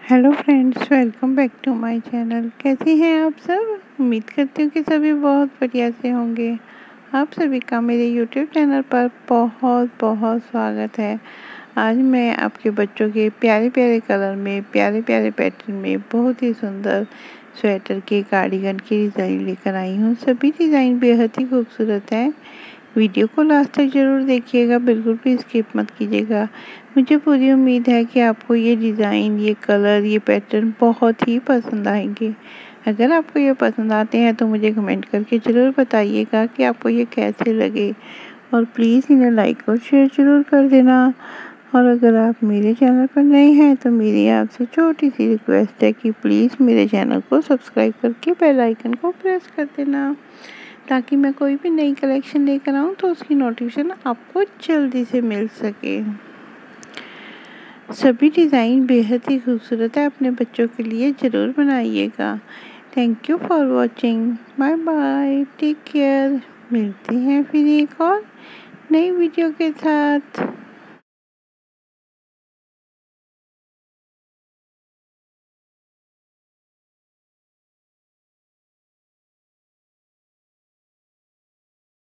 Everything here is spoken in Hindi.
Hello friends, welcome back to my channel. कैसे हैं आप सब? उम्मीद करती हूँ कि सभी बहुत बढ़िया से होंगे। आप सभी का मेरे यूट्यूब चैनल पर बहुत बहुत स्वागत है। आज मैं आपके बच्चों के प्यारे प्यारे कलर में, प्यारे प्यारे पैटर्न में बहुत ही सुंदर स्वेटर के कार्डिगन की डिज़ाइन लेकर आई हूँ। सभी डिज़ाइन बेहद ही खूबसूरत हैं। वीडियो को लास्ट तक ज़रूर देखिएगा, बिल्कुल भी स्किप मत कीजिएगा। मुझे पूरी उम्मीद है कि आपको ये डिज़ाइन, ये कलर, ये पैटर्न बहुत ही पसंद आएंगे। अगर आपको ये पसंद आते हैं तो मुझे कमेंट करके ज़रूर बताइएगा कि आपको ये कैसे लगे, और प्लीज़ इन्हें लाइक और शेयर ज़रूर कर देना। और अगर आप मेरे चैनल पर नए हैं तो मेरी आपसे छोटी सी रिक्वेस्ट है कि प्लीज़ मेरे चैनल को सब्सक्राइब करके बेल आइकन को प्रेस कर देना, ताकि मैं कोई भी नई कलेक्शन लेकर आऊँ तो उसकी नोटिफिकेशन आपको जल्दी से मिल सके। सभी डिज़ाइन बेहद ही खूबसूरत है, अपने बच्चों के लिए ज़रूर बनाइएगा। Thank you for watching. Bye bye, take care. मिलते हैं फिर एक और नई वीडियो के साथ।